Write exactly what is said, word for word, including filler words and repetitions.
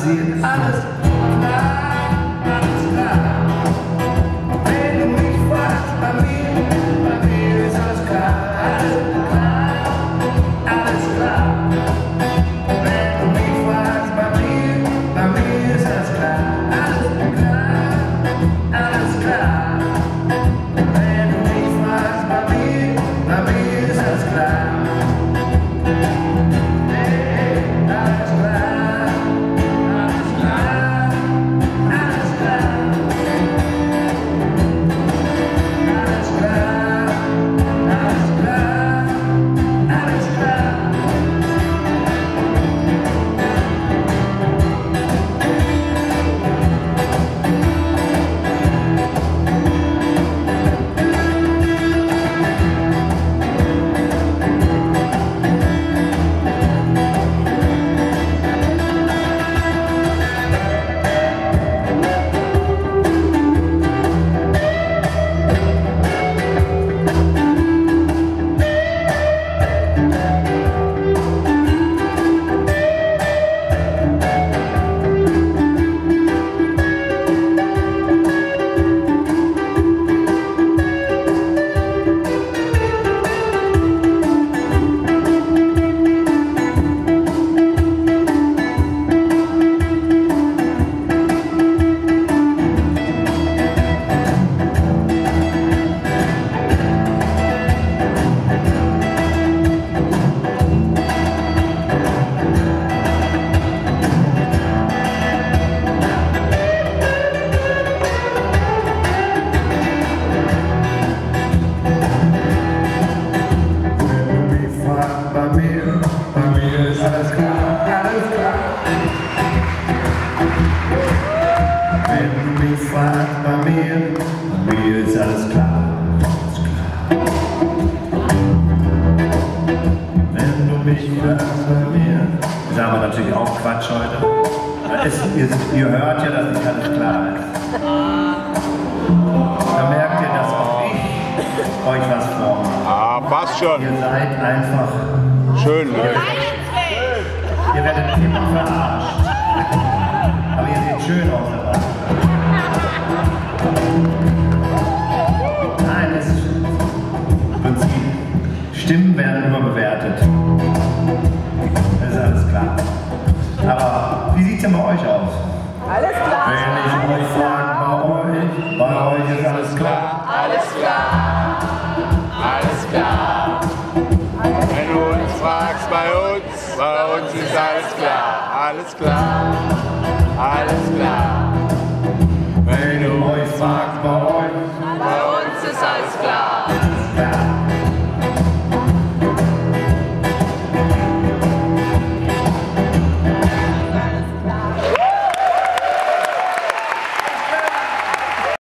passiert, alles klar, alles klar. Wenn du mich fragst, bei mir, bei mir ist alles klar, alles klar, alles klar. Wenn du mich fragst, bei mir, bei mir ist alles klar, alles klar, alles klar. Wenn du mich fragst, bei mir, bei mir ist alles klar. Alles klar, alles klar. Wenn du mich fragst, bei mir, bei mir ist alles klar, alles klar. Wenn du mich fragst, bei mir, das haben wir natürlich auch Quatsch heute. Es, ihr, ihr hört ja, dass nicht alles klar ist. Da merkt ihr, dass auch ich euch was vormache. Ah, passt schon. Ihr seid einfach schön, ne? Ihr werdet immer verarscht. Aber ihr seht schön aus dabei. Nein, es ist im Prinzip. Stimmen werden überbewertet. Das ist alles klar. Aber wie sieht es denn bei euch aus? Alles klar. Wenn ich euch frage, bei euch, bei euch ist alles klar. Alles klar. Alles klar. Wenn du uns fragst, bei uns, bei uns ist alles klar. Alles klar. Alles klar.